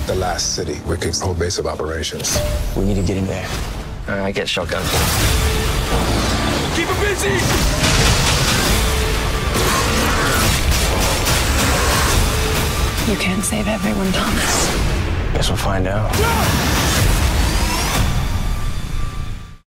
the last city, Wicked's home base of operations. We need to get him there. I get shotgun. Keep him busy! You can't save everyone, Thomas. Guess we'll find out.